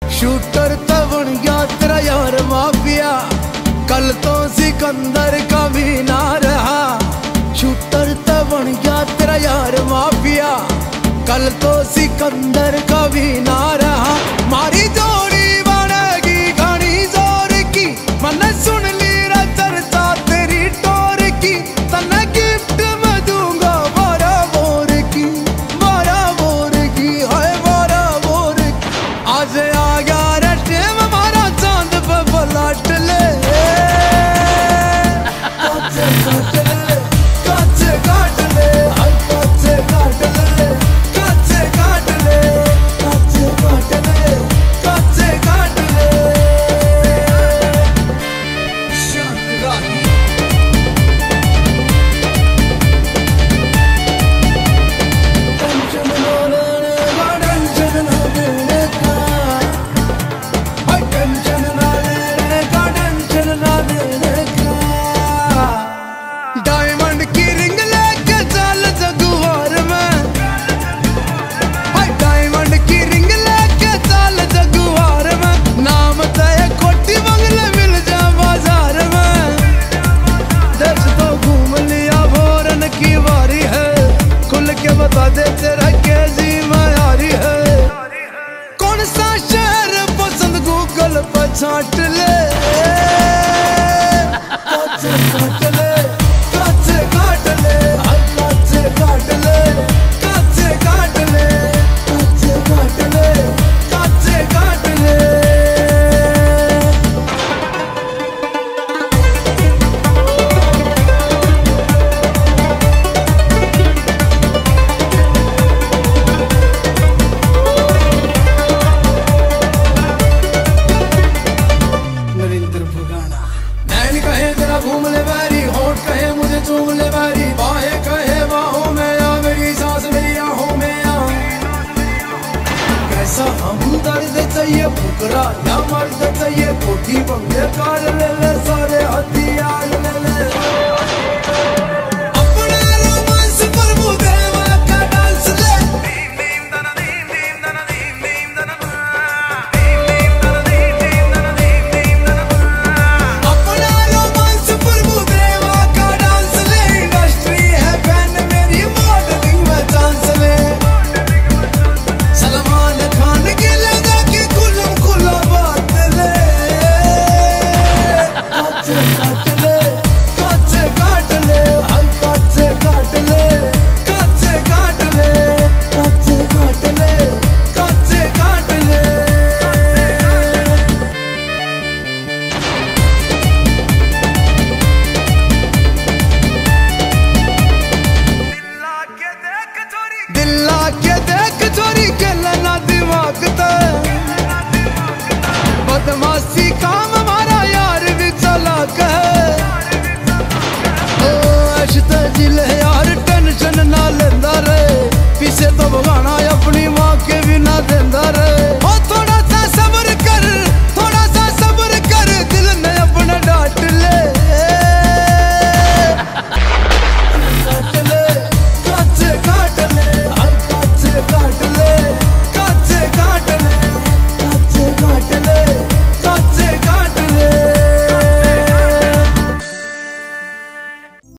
Shooter तो बन गया तेरा यार माफिया, कल तो सिकंदर का भी ना रहा। शूटर तो बन गया तेरा यार माफिया, कल तो सिकंदर का भी ना रहा। मारी जोड़ी बनेगी घनी जोर की, मैंने सुन ली रा चर्चा तेरी टोर की। तने गिफ्ट में दूंगा 12 बोर की, 12 बोर की, हाय 12 बोर की। आज आ गया रे टेम हमारा चांद पे पलट ले। बता दे तेरा कैसी मायारी है, कौन सा शहर पसंद गूगल पर छांट ले। काट ले, काट काट ले, काट काट ले, काट काट ले, काट काट ले, काट काट ले। नैन कहे तेरा घूम ले बैरी, होठ कहे मुझे चूम ले बैरी, बाहें कहे बाहों में आ, मेरी सांस मेरी आहों में आ। कैसा हम दर्द चाहिए फुकरा या मर्द चाहिए, कोठी बंगले कार ले ले, सारे हथियार ले ले।